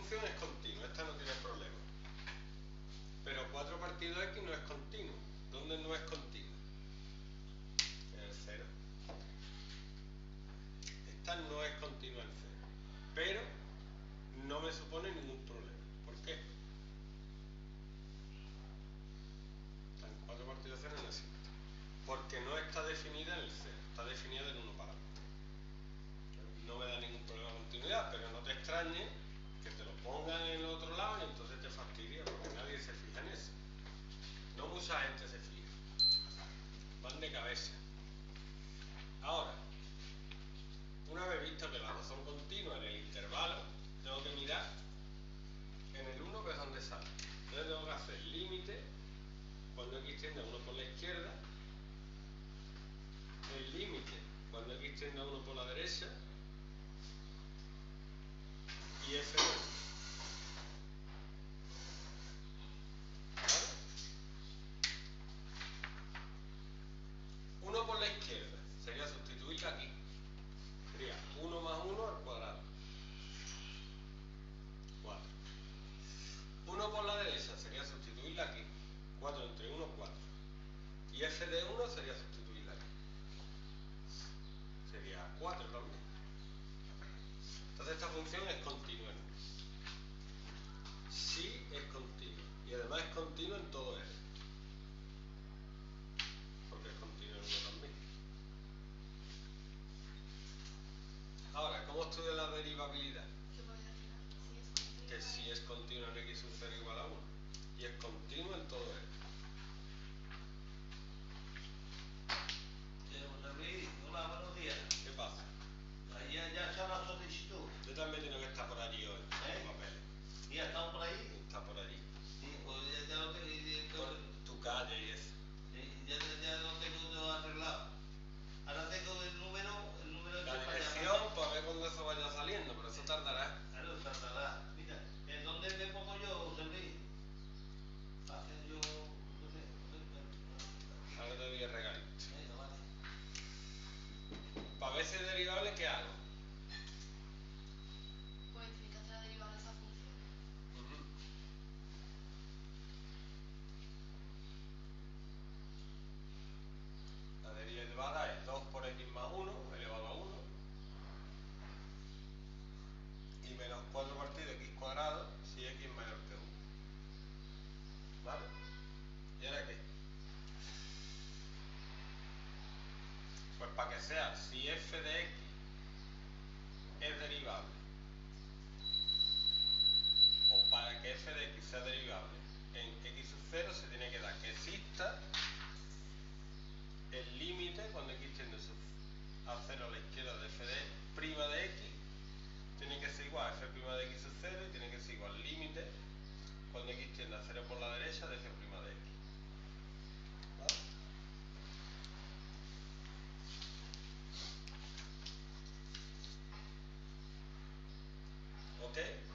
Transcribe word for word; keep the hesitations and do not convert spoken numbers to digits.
función es continua, esta no tiene problema. Pero cuatro partido x no es continuo. ¿Dónde no es continuo? En el cero. Esta no es continua en cero. Pero no me supone ningún problema. ¿Por qué? En cuatro partido cero no existe. Porque no está definida en el cero, está definida del uno para adelante. No me da ningún problema de continuidad, pero no te extrañe que te lo pongan en el otro lado y entonces te fastidia, porque nadie se fija en eso. No mucha gente se fija. Van de cabeza. Ahora, una vez visto que las dos son continuas en el intervalo, tengo que mirar en el uno, que es donde sale. Entonces tengo que hacer el límite cuando x tiende a uno por la izquierda, el límite cuando x tiende a uno por la derecha y f de uno. ¿Vale? uno por la izquierda sería sustituirla aquí. Sería uno más uno al cuadrado. cuatro. uno por la derecha sería sustituirla aquí. cuatro entre uno, cuatro. Y f de uno sería sustituirla aquí. Sería cuatro también. Entonces esta función es continua. Sí es continua. Y además es continua en todo R. Porque es continua en uno también. Ahora, ¿cómo estudio la derivabilidad? Que si es continua en x sub cero igual a uno. Y es continua en todo R. Hola, buenos días. ¿Qué pasa? Ahí ya, ya está la solicitud. Yo también tengo que estar por allí hoy, ¿Eh? con papeles. ¿Y ha estado por ahí? Está por allí. Sí, pues ya, ya lo tengo. Por tu calle y eso. Ya, ya, ya lo tengo yo arreglado. Ahora tengo el número, el número La que para dirección, llamar. para ver cuándo eso vaya saliendo, pero eso tardará. Claro, tardará. Mira, ¿en dónde me pongo yo, José Luis? Hacer yo, no sé, no sé. Ahora te doy el regalito. Venga, vale. Para ver si es derivable, ¿qué hago? Pues tiene que hacer la derivada de esa función. Uh-huh. La derivada es dos por x más uno elevado a uno y menos cuatro partido x cuadrado si x es mayor que uno. ¿Vale? ¿Y ahora qué? Pues para que sea, si f de x es derivable, o para que f de x sea derivable en x sub cero, se tiene que dar que exista el límite cuando x tiende a cero a la izquierda de f de prima de x, tiene que ser igual a f' de x sub cero y tiene que ser igual al límite cuando x tiende a cero por la derecha de f' de x. ¿Vale? ¿Ok?